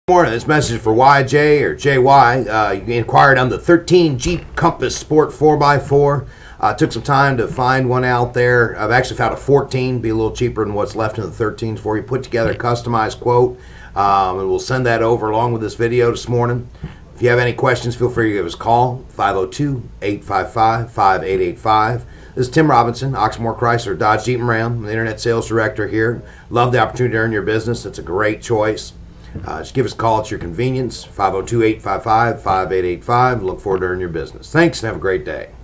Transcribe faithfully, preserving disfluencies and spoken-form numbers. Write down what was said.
Morning. This message is for Y J or J Y. Uh, you inquired on the thirteen Jeep Compass Sport four by four. Uh, took some time to find one out there. I've actually found a fourteen, be a little cheaper than what's left in the thirteens for you. Put together a customized quote, um, and we'll send that over along with this video this morning. If you have any questions, feel free to give us a call, five oh two, eight five five, five eight eight five. This is Tim Robinson, Oxmoor Chrysler, Dodge Jeep and Ram. I'm the Internet Sales Director here. Love the opportunity to earn your business. It's a great choice. Uh, just give us a call at your convenience, five oh two, eight five five, five eight eight five. Look forward to earning your business. Thanks and have a great day.